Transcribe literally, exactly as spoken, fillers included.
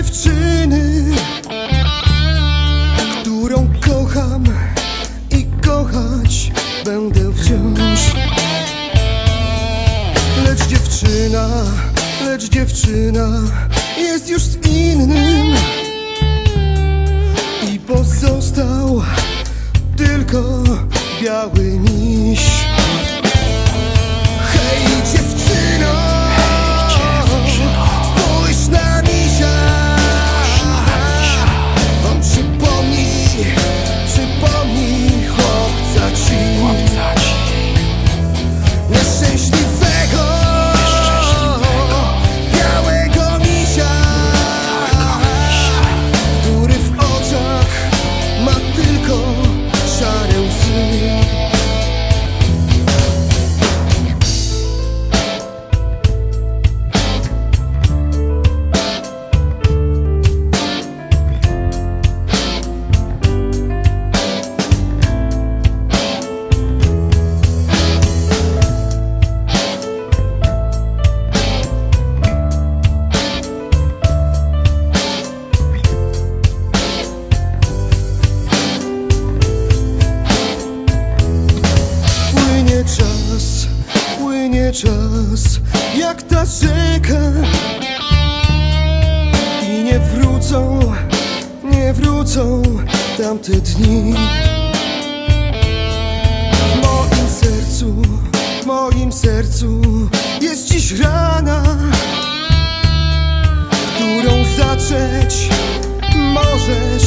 dziewczyny, którą kocham i kochać będę wciąż. Lecz dziewczyna, lecz dziewczyna jest już z innym i pozostał tylko biały miś. Hej dziewczyno, spójrz na misia. On przypomni, przypomni chłopca ci, nieszczęśliwego, białego misia, który w oczach ma tylko szare łzy. Czas, płynie czas jak ta rzeka i nie wrócą, nie wrócą tamte dni. W moim sercu, w moim sercu jest dziś rana, którą zatrzeć możesz